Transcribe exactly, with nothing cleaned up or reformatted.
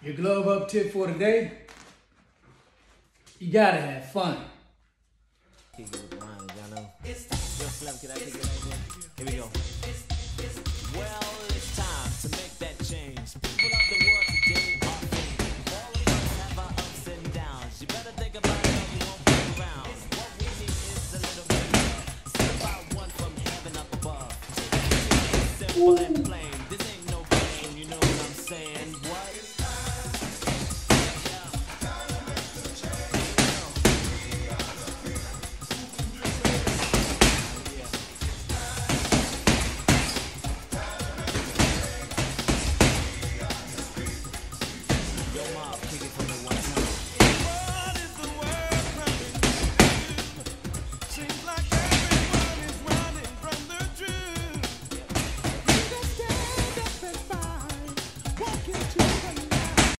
Your glove up tip for today, you gotta have fun. Kick it with the rhymes, y'all know. Yo, Slim, can I kick it like that? Here we go.